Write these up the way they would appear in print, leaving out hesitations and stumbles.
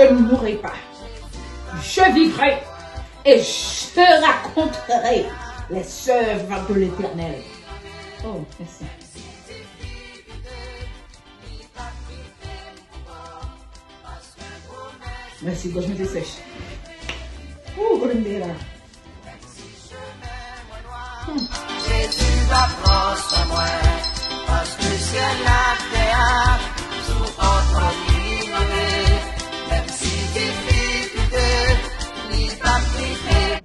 ne mourrai pas. Je vivrai et je raconterai les œuvres de l'Éternel. Oh, merci. Merci, gauche, je me sèche. Ouh, là. Jésus va prendre moi, parce que c'est la terre, sous entre livré, même si difficulté, ni pas privé.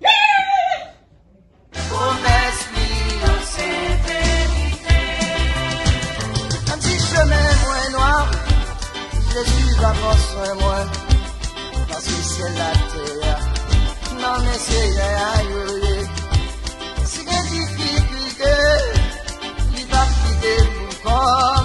Promesse lui, c'est vérité. Un petit chemin moins noir, Jésus va prendre moi, parce que c'est la terre. Non, mais c'est aïe. Si des difficultés, il va quitter mon corps.